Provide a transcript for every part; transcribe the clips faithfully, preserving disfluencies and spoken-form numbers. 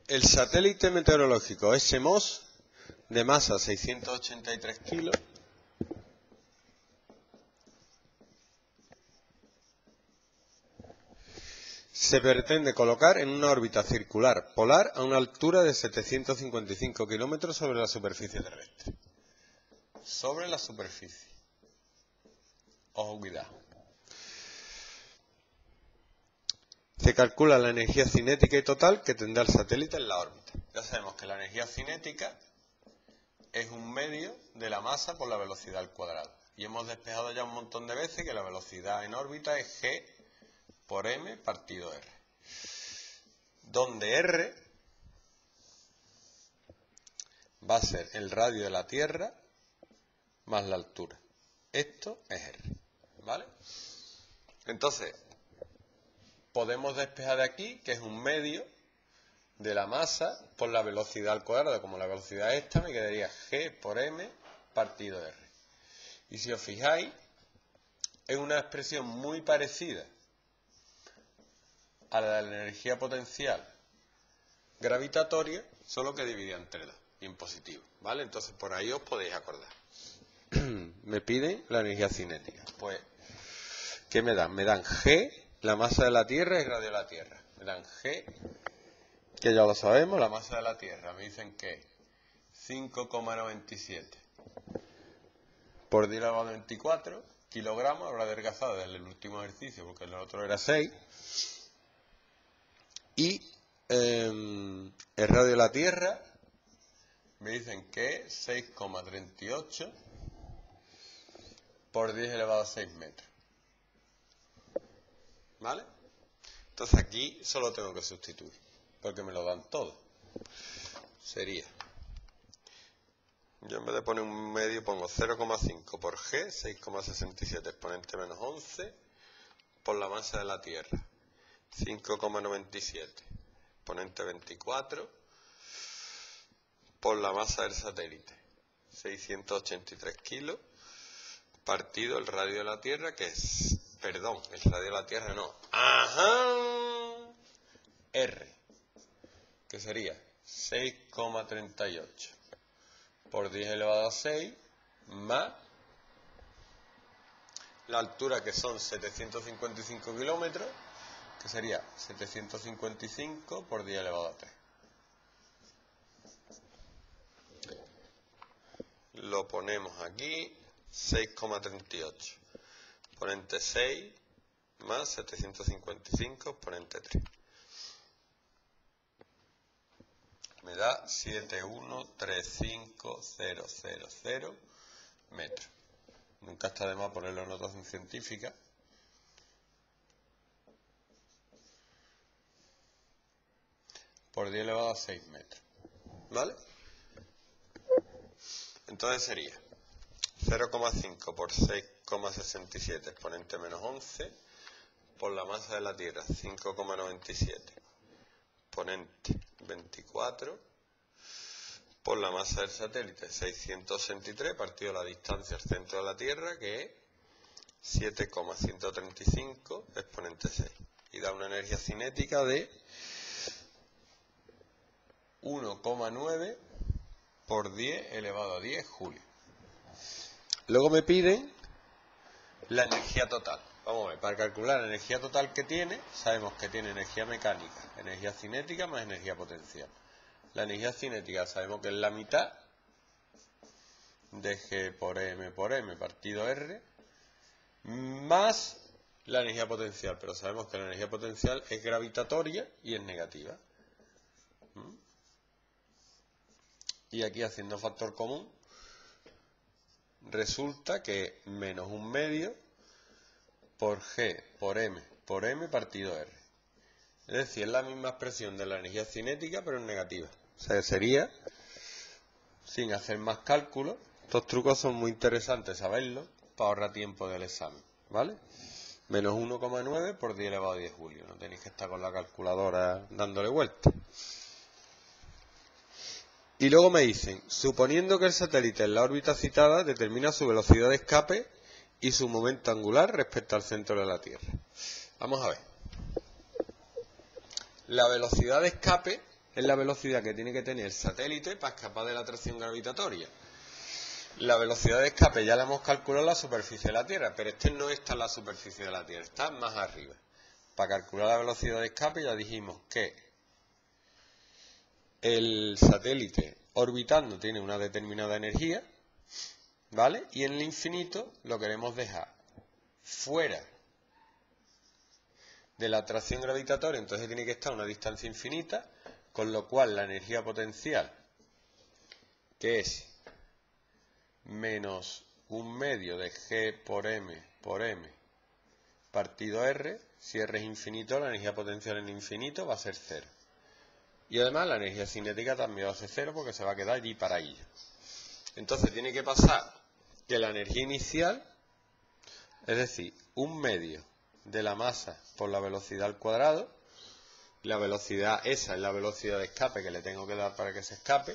El satélite meteorológico S M O S de masa seiscientos ochenta y tres kilos se pretende colocar en una órbita circular polar a una altura de setecientos cincuenta y cinco kilómetros sobre la superficie terrestre. Sobre la superficie. Ojo, cuidado. Se calcula la energía cinética y total que tendrá el satélite en la órbita. Ya sabemos que la energía cinética es un medio de la masa por la velocidad al cuadrado. Y hemos despejado ya un montón de veces que la velocidad en órbita es G por M partido R. Donde R va a ser el radio de la Tierra más la altura. Esto es R. ¿Vale? Entonces, podemos despejar de aquí que es un medio de la masa por la velocidad al cuadrado. Como la velocidad esta, me quedaría G por M partido R. Y si os fijáis, es una expresión muy parecida a la de la energía potencial gravitatoria, solo que dividida entre dos, y en positivo. ¿Vale? Entonces, por ahí os podéis acordar. Me piden la energía cinética. Pues, ¿qué me dan? Me dan G, la masa de la Tierra, y el radio de la Tierra. Me dan G, que ya lo sabemos, la masa de la Tierra. Me dicen que cinco coma noventa y siete por diez elevado a veinticuatro kilogramos. Habrá adelgazado desde el último ejercicio, porque el otro era seis. Y eh, el radio de la Tierra me dicen que es seis coma treinta y ocho por diez elevado a seis metros. ¿Vale? Entonces aquí solo tengo que sustituir, porque me lo dan todo. Sería, yo en vez de poner un medio pongo cero coma cinco por G, seis coma sesenta y siete exponente menos once, por la masa de la Tierra, cinco coma noventa y siete exponente veinticuatro, por la masa del satélite, seiscientos ochenta y tres kilos, partido el radio de la Tierra, que es, perdón, el radio de la Tierra no, ajá, R, que sería seis coma treinta y ocho por diez elevado a seis más la altura, que son setecientos cincuenta y cinco kilómetros, que sería setecientos cincuenta y cinco por diez elevado a tres. Lo ponemos aquí, seis coma treinta y ocho exponente seis más setecientos cincuenta y cinco exponente tres. Me da siete uno tres cinco cero cero cero metros. Nunca está de más ponerlo en notación científica. Por diez elevado a seis metros. ¿Vale? Entonces sería cero coma cinco por seis coma sesenta y siete exponente menos once por la masa de la Tierra, cinco coma noventa y siete exponente veinticuatro, por la masa del satélite, seiscientos sesenta y tres, partido la distancia al centro de la Tierra, que es siete coma ciento treinta y cinco exponente seis. Y da una energía cinética de uno coma nueve por diez elevado a diez julio. Luego me piden la energía total. Vamos a ver, para calcular la energía total que tiene, sabemos que tiene energía mecánica, energía cinética más energía potencial. La energía cinética sabemos que es la mitad de G por M por M partido R, más la energía potencial, pero sabemos que la energía potencial es gravitatoria y es negativa. ¿Mm? Y aquí, haciendo factor común, resulta que menos un medio por G por M por M partido R. Es decir, es la misma expresión de la energía cinética, pero en negativa. O sea, sería, sin hacer más cálculos, estos trucos son muy interesantes saberlos para ahorrar tiempo del examen, ¿vale? Menos uno coma nueve por diez elevado a diez julio. No tenéis que estar con la calculadora dándole vuelta. Y luego me dicen, suponiendo que el satélite en la órbita citada determina su velocidad de escape y su momento angular respecto al centro de la Tierra. Vamos a ver. La velocidad de escape es la velocidad que tiene que tener el satélite para escapar de la atracción gravitatoria. La velocidad de escape ya la hemos calculado en la superficie de la Tierra, pero este no está en la superficie de la Tierra, está más arriba. Para calcular la velocidad de escape ya dijimos que el satélite orbitando tiene una determinada energía, ¿vale? Y en el infinito lo queremos dejar fuera de la atracción gravitatoria, entonces tiene que estar a una distancia infinita, con lo cual la energía potencial, que es menos un medio de G por M por M partido R, si R es infinito, la energía potencial en infinito va a ser cero. Y además la energía cinética también va a ser cero porque se va a quedar allí para ella. Entonces tiene que pasar que la energía inicial, es decir, un medio de la masa por la velocidad al cuadrado, la velocidad esa es la velocidad de escape que le tengo que dar para que se escape,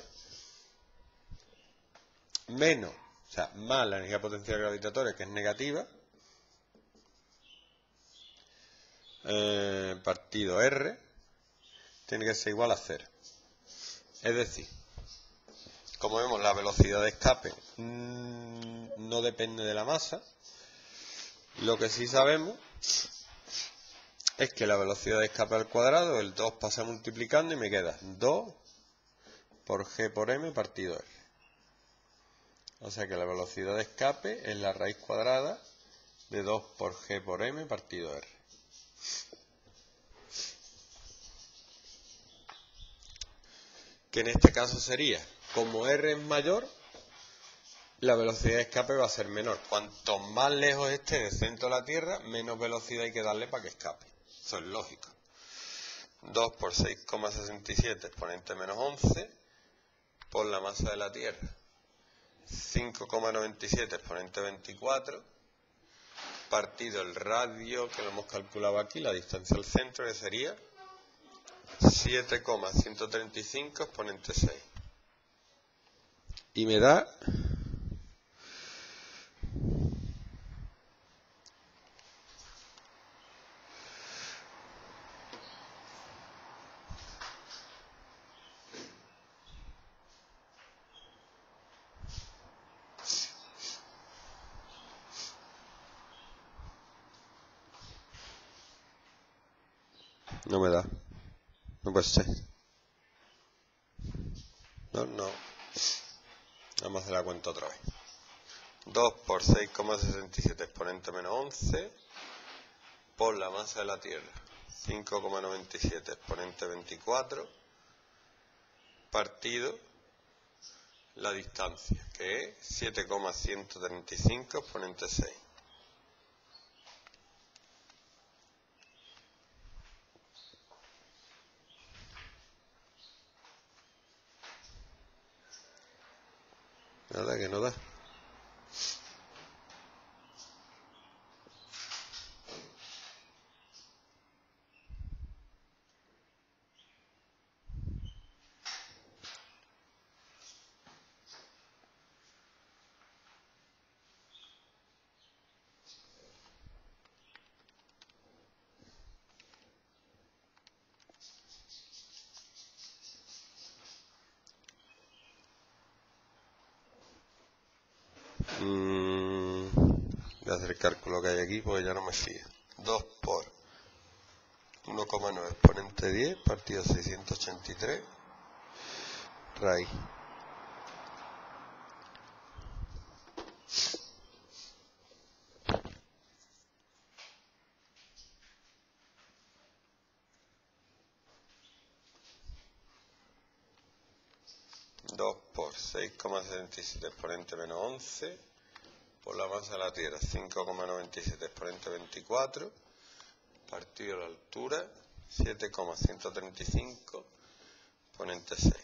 menos, o sea, más la energía potencial gravitatoria, que es negativa, eh, partido R, tiene que ser igual a cero. Es decir, como vemos, la velocidad de escape mmm, no depende de la masa. Lo que sí sabemos es que la velocidad de escape al cuadrado, el dos pasa multiplicando y me queda dos por G por M partido R. O sea que la velocidad de escape es la raíz cuadrada de dos por G por M partido R. Que en este caso sería, como R es mayor, la velocidad de escape va a ser menor. Cuanto más lejos esté del centro de la Tierra, menos velocidad hay que darle para que escape. Eso es lógico. dos por seis coma sesenta y siete exponente menos once por la masa de la Tierra. cinco coma noventa y siete exponente veinticuatro partido el radio, que lo hemos calculado aquí, la distancia al centro, que sería siete coma ciento treinta y cinco exponente seis. Y me da no me da, no puede ser, no, no, vamos a hacer la cuenta otra vez. Dos por seis coma sesenta y siete exponente menos once por la masa de la Tierra, cinco coma noventa y siete exponente veinticuatro partido la distancia, que es siete coma ciento treinta y cinco exponente seis. Nada, que no da. Mm, voy a hacer el cálculo que hay aquí porque ya no me fío. dos por uno coma nueve exponente diez partido seiscientos ochenta y tres raíz. dos por seis coma setenta y siete exponente menos once por la masa de la Tierra, cinco coma noventa y siete exponente veinticuatro partido la altura, siete coma ciento treinta y cinco exponente seis.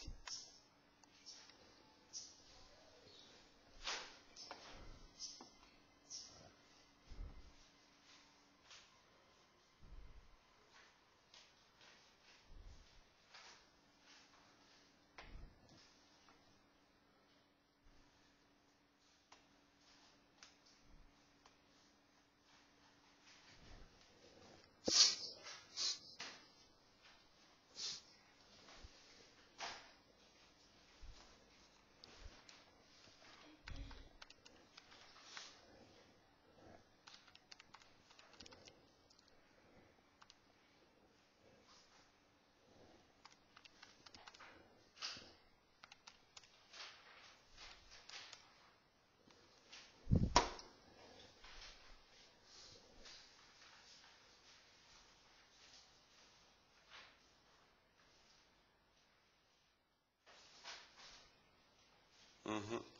Uh-huh.